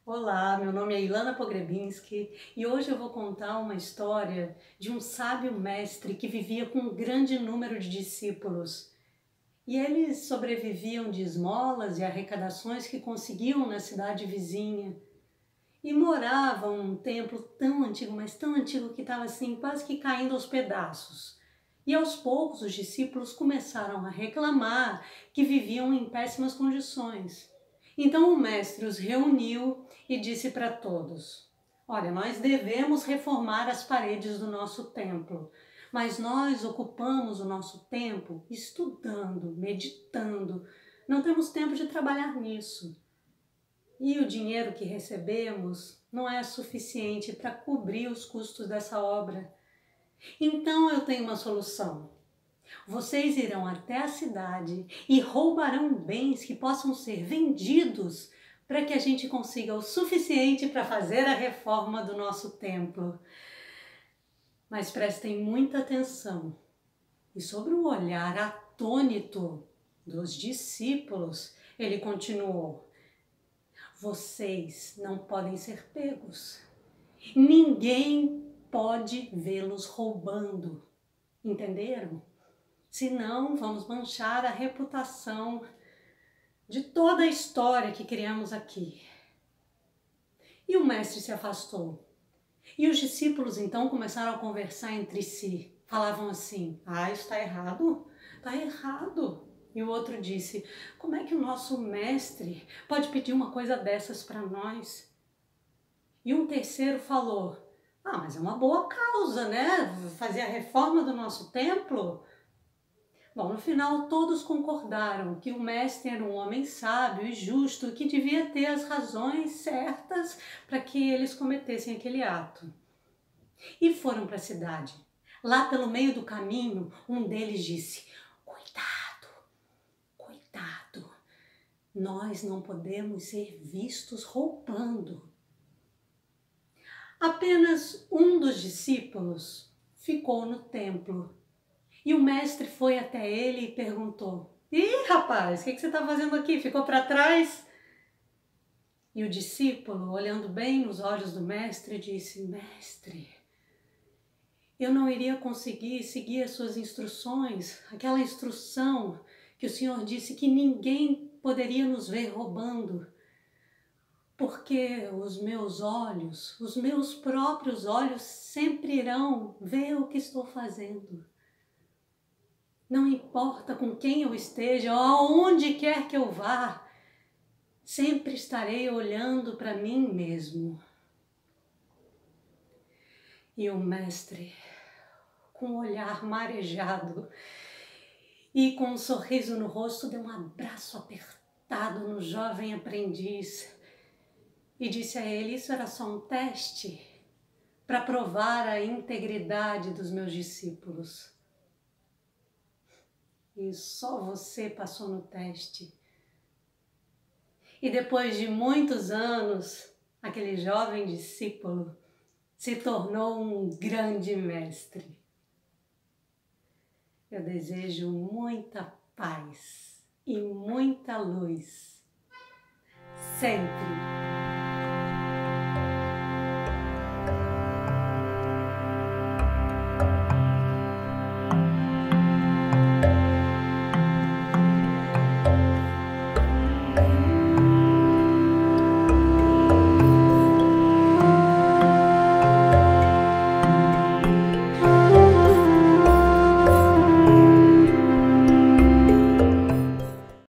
Olá, meu nome é Ilana Pogrebinski e hoje eu vou contar uma história de um sábio mestre que vivia com um grande número de discípulos. E eles sobreviviam de esmolas e arrecadações que conseguiam na cidade vizinha. E moravam num templo tão antigo, mas tão antigo que estava assim, quase que caindo aos pedaços. E aos poucos os discípulos começaram a reclamar que viviam em péssimas condições. Então o mestre os reuniu e disse para todos: olha, nós devemos reformar as paredes do nosso templo, mas nós ocupamos o nosso tempo estudando, meditando, não temos tempo de trabalhar nisso. E o dinheiro que recebemos não é suficiente para cobrir os custos dessa obra. Então eu tenho uma solução. Vocês irão até a cidade e roubarão bens que possam ser vendidos para que a gente consiga o suficiente para fazer a reforma do nosso templo. Mas prestem muita atenção. E sobre o olhar atônito dos discípulos, ele continuou: vocês não podem ser pegos. Ninguém pode vê-los roubando. Entenderam? Senão, vamos manchar a reputação de toda a história que criamos aqui. E o mestre se afastou. E os discípulos então começaram a conversar entre si. Falavam assim: ah, isso está errado? Está errado. E o outro disse: como é que o nosso mestre pode pedir uma coisa dessas para nós? E um terceiro falou: ah, mas é uma boa causa, né? Fazer a reforma do nosso templo. Bom, no final todos concordaram que o mestre era um homem sábio e justo que devia ter as razões certas para que eles cometessem aquele ato. E foram para a cidade. Lá pelo meio do caminho, um deles disse: cuidado, cuidado, nós não podemos ser vistos roubando. Apenas um dos discípulos ficou no templo. E o mestre foi até ele e perguntou: ih, rapaz, o que você está fazendo aqui? Ficou para trás? E o discípulo, olhando bem nos olhos do mestre, disse: mestre, eu não iria conseguir seguir as suas instruções, aquela instrução que o Senhor disse que ninguém poderia nos ver roubando, porque os meus próprios olhos, sempre irão ver o que estou fazendo. Não importa com quem eu esteja ou aonde quer que eu vá, sempre estarei olhando para mim mesmo. E o mestre, com um olhar marejado e com um sorriso no rosto, deu um abraço apertado no jovem aprendiz e disse a ele: isso era só um teste para provar a integridade dos meus discípulos. E só você passou no teste. E depois de muitos anos, aquele jovem discípulo se tornou um grande mestre. Eu desejo muita paz e muita luz, sempre.